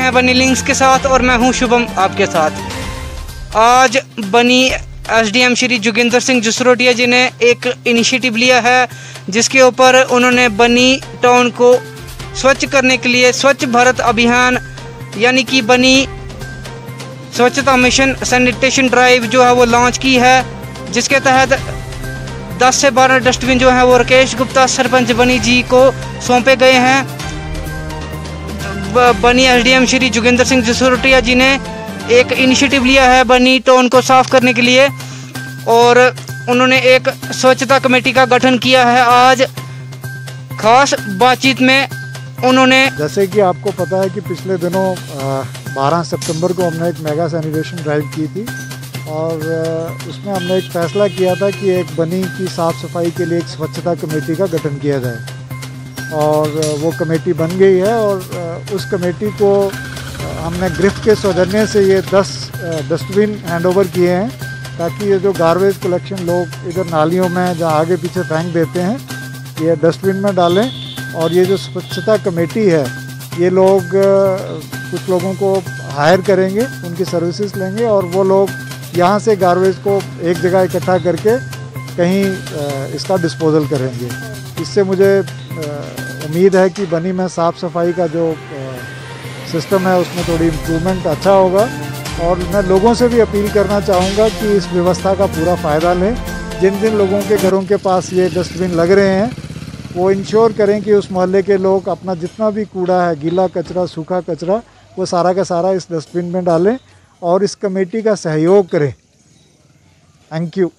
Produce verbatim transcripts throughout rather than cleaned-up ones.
हैं बनी लिंक्स के साथ और मैं हूं शुभम आपके साथ। आज बनी एसडीएम श्री जोगिंदर सिंह जसरोटिया जी ने एक इनिशिएटिव लिया है जिसके ऊपर उन्होंने बनी टाउन को स्वच्छ करने के लिए स्वच्छ भारत अभियान यानी कि बनी स्वच्छता मिशन सैनिटेशन ड्राइव जो है वो लॉन्च की है, जिसके तहत दस से बारह डस्टबिन जो है वो राकेश गुप्ता सरपंच बनी जी को सौंपे गए हैं। बनी एसडीएम श्री जोगिंदर सिंह जसरोटिया जी ने एक इनिशिएटिव लिया है बनी टाउन को साफ करने के लिए और उन्होंने एक स्वच्छता कमेटी का गठन किया है। आज खास बातचीत में उन्होंने, जैसे कि आपको पता है कि पिछले दिनों बारह सितंबर को हमने एक मेगा सैनिटेशन ड्राइव की थी और उसमें हमने एक फ़ैसला किया था कि एक बनी की साफ़ सफाई के लिए एक स्वच्छता कमेटी का गठन किया जाए और वो कमेटी बन गई है और उस कमेटी को हमने ग्रिफ्ट के सौजन्य से ये दस डस्टबिन हैंड ओवर किए हैं ताकि ये जो गार्बेज कलेक्शन लोग इधर नालियों में जहाँ आगे पीछे फेंक देते हैं ये डस्टबिन में डालें। और ये जो स्वच्छता कमेटी है ये लोग कुछ लोगों को हायर करेंगे, उनकी सर्विसेज लेंगे और वो लोग यहाँ से गार्बेज को एक जगह इकट्ठा करके कहीं इसका डिस्पोजल करेंगे। इससे मुझे उम्मीद है कि बनी में साफ़ सफाई का जो सिस्टम है उसमें थोड़ी इम्प्रूवमेंट अच्छा होगा और मैं लोगों से भी अपील करना चाहूँगा कि इस व्यवस्था का पूरा फ़ायदा लें। जिन जिन लोगों के घरों के पास ये डस्टबिन लग रहे हैं वो इंश्योर करें कि उस मोहल्ले के लोग अपना जितना भी कूड़ा है, गीला कचरा, सूखा कचरा, वो सारा का सारा इस डस्टबिन में डालें और इस कमेटी का सहयोग करें। Thank you.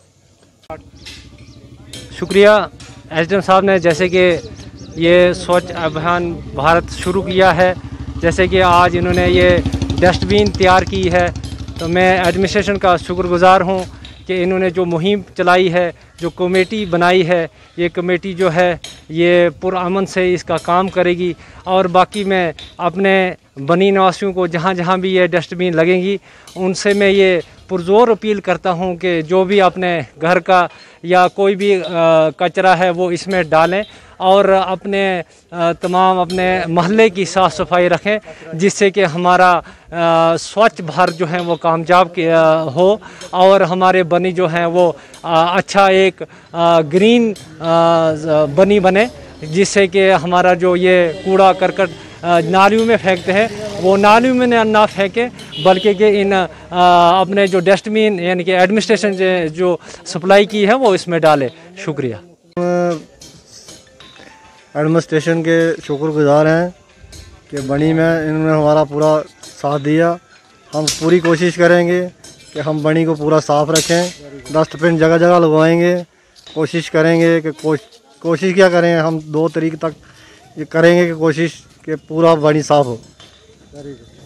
शुक्रिया एसडीएम साहब ने, जैसे कि ये स्वच्छ अभियान भारत शुरू किया है, जैसे कि आज इन्होंने ये डस्टबिन तैयार की है, तो मैं एडमिनिस्ट्रेशन का शुक्रगुजार हूँ कि इन्होंने जो मुहिम चलाई है, जो कमेटी बनाई है, ये कमेटी जो है ये पुरअमन से इसका काम करेगी। और बाकी मैं अपने बनी निवासियों को जहाँ जहाँ भी ये डस्टबिन लगेंगी उनसे मैं ये पुरजोर अपील करता हूँ कि जो भी अपने घर का या कोई भी आ, कचरा है वो इसमें डालें और अपने आ, तमाम अपने महल्ले की साफ़ सफाई रखें, जिससे कि हमारा आ, स्वच्छ भारत जो है वो कामयाब हो और हमारे बनी जो हैं वो आ, अच्छा एक आ, ग्रीन आ, बनी बने, जिससे कि हमारा जो ये कूड़ा करकट नालियों में फेंकते हैं वो नालियों में ना फेंके बल्कि कि इन आ, अपने जो डस्टबिन यानी कि एडमिनिस्ट्रेशन जो सप्लाई की है वो इसमें डाले। शुक्रिया। एडमिनिस्ट्रेशन के शुक्रगुजार हैं कि बनी में इन्होंने हमारा पूरा साथ दिया। हम पूरी कोशिश करेंगे कि हम बनी को पूरा साफ़ रखें, डस्टबिन जगह जगह लगवाएंगे, कोशिश करेंगे कि कोश, कोशिश क्या करें हम दो तरीके तक ये करेंगे कि कोशिश कि पूरा बनी साफ़ हो।